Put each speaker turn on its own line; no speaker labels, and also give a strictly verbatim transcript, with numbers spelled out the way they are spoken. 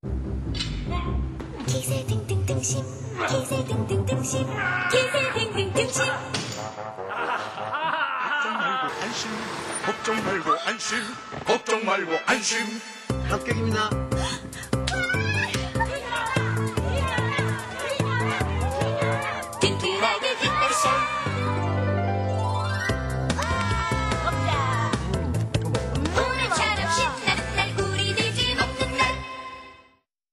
기세 등등등심, 기세 등등등심, 기세 등등등심.
걱정 말고 안심, 걱정 말고 안심, 걱정 말고 안심.
합격입니다.